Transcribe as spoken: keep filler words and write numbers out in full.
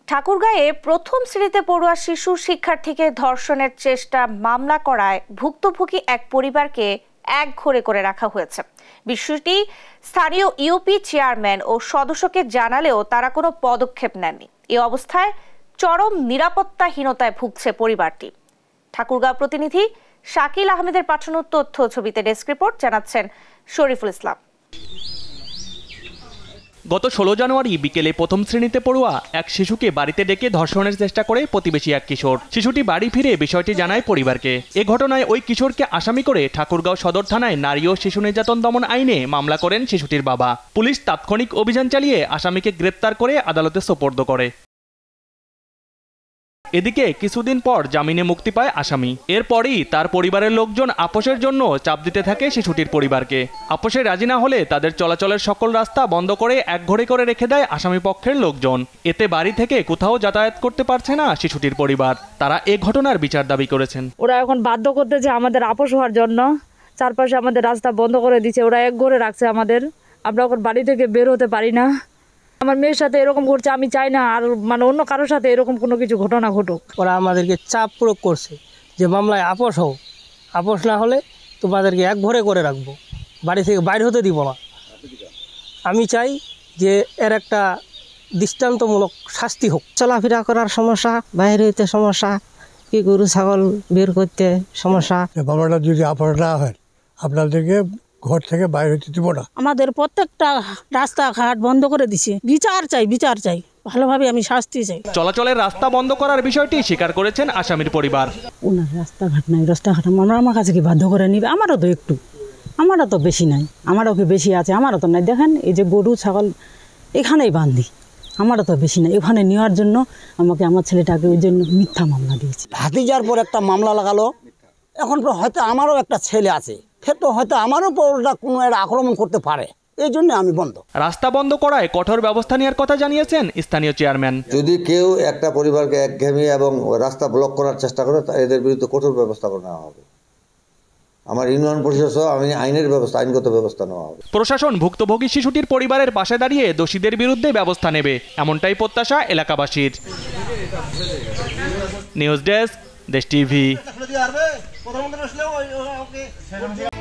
ঠাকুরগাঁয়ে প্রথম শ্রেণীতে পড়ুয়া শিশু শিক্ষার্থীকে ধর্ষণের চেষ্টা মামলা করায় ভুক্তভোগী এক পরিবারকে একঘরে করে রাখা হয়েছে। বিষয়টি স্থানীয় ইউপি চেয়ারম্যান ও সদস্যকে জানালেও তারা কোনো পদক্ষেপ নেননি। এই অবস্থায় চরম নিরাপত্তাহীনতায় ভুগছে পরিবারটি। ঠাকুরগাঁও প্রতিনিধি শাকিল আহমেদের পাঠানো তথ্য ছবিতে ডেস্ক রিপোর্ট, জানাচ্ছেন শরীফুল ইসলাম। গত ষোলো জানুয়ারি বিকেলে প্রথম শ্রেণীতে পড়ুয়া এক শিশুকে বাড়িতে ডেকে ধর্ষণের চেষ্টা করে প্রতিবেশী এক কিশোর। শিশুটি বাড়ি ফিরে বিষয়টি জানায় পরিবারকে। এ ঘটনায় ওই কিশোরকে আসামি করে ঠাকুরগাঁও সদর থানায় নারী ও শিশু নির্যাতন দমন আইনে মামলা করেন শিশুটির বাবা। পুলিশ তাৎক্ষণিক অভিযান চালিয়ে আসামিকে গ্রেপ্তার করে আদালতে সোপর্দ করে। এদিকে কিছুদিন পর জামিনে মুক্তি পায় আসামি। এরপরই তার পরিবারের লোকজন আপোষের জন্য চাপ দিতে থাকে শিশুটির পরিবারকে। আপোষে রাজি না হলে তাদের চলাচলের সকল রাস্তা বন্ধ করে একঘরে করে রেখে দেয় আসামি পক্ষের লোকজন। এতে বাড়ি থেকে কোথাও যাতায়াত করতে পারছে না শিশুটির পরিবার। তারা এ ঘটনার বিচার দাবি করেছেন। ওরা এখন বাধ্য করতেছে আমাদের আপোষ হওয়ার জন্য, চারপাশে আমাদের রাস্তা বন্ধ করে দিচ্ছে, ওরা একঘরে রাখছে আমাদের। আমরা এখন বাড়ি থেকে বের হতে পারি না। আমার মেয়ের সাথে এরকম করছে, আমি চাই না আর মানে অন্য কারোর সাথে এরকম কোনো কিছু ঘটনা ঘটুক। ওরা আমাদেরকে চাপ প্রয়োগ করছে যে মামলায় আপোষ হোক, আপোষ না হলে তোমাদেরকে এক ঘরে করে রাখবো, বাড়ি থেকে বাইরে হতে দিব না। আমি চাই যে এর একটা দৃষ্টান্তমূলক শাস্তি হোক। চলাফেরা করার সমস্যা, বাইরে হইতে সমস্যা, কি গরু ছাগল বের করতে সমস্যা। মামলাটা যদি আপোষ না হয় আপনাদেরকে ঘর থেকে বাইরে হতে দিব না। আমাদের প্রত্যেকটা রাস্তাঘাট বন্ধ করে দিছে। বিচার চাই, বিচার চাই, ভালোভাবে আমি শাস্তি চাই। চলাচলের রাস্তা বন্ধ করার বিষয়টি স্বীকার করেছেন আসামির পরিবার। ওনার রাস্তাঘাট নাই, রাস্তাঘাট আমরা আমার কাছে কি বাধ্য করে নিবে? আমারও তো একটু, আমারও তো বেশি নাই, আমারও কি বেশি আছে? আমারও তো নাই। দেখেন এই যে গরু ছাগল এখানেই বান্ধি, আমারও তো বেশি নাই। ওখানে নেওয়ার জন্য আমাকে আমার ছেলেটাকে ওই জন্য মিথ্যা মামলা দিয়েছে। ভাতিজার পর একটা মামলা লাগালো, এখন হয়তো আমারও একটা ছেলে আছে, ফের তো হয়তো আমারও ওটা কোনো একটা আক্রমণ করতে পারে, এই জন্য আমি বন্ধ। রাস্তা বন্ধ করায় কঠোর ব্যবস্থা নেওয়ার কথা জানিয়েছেন স্থানীয় চেয়ারম্যান। যদি কেউ একটা পরিবারকে একঘেয়েমি এবং রাস্তা ব্লক করার চেষ্টা করে এদের বিরুদ্ধে কঠোর ব্যবস্থা নেওয়া হবে। আমার ইউনিয়ন পরিষদ সহ আমি আইনের ব্যবস্থা আইনগত ব্যবস্থা নেওয়া হবে। প্রশাসন ভুক্তভোগী শিশুটির পরিবারের পাশে দাঁড়িয়ে দোষীদের বিরুদ্ধে ব্যবস্থা নেবে, এমনটাই প্রত্যাশা এলাকাবাসীর। News desk, Desh TV.